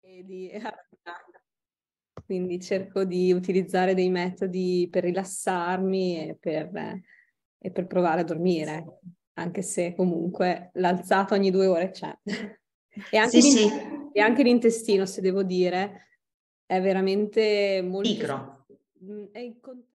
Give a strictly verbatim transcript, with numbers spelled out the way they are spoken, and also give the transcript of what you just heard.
e di quindi cerco di utilizzare dei metodi per rilassarmi e per, e per provare a dormire, anche se comunque l'alzata ogni due ore c'è. E anche, Sì, sì, l'in- e anche l'intestino, se devo dire, è veramente molto... pigro. è in con-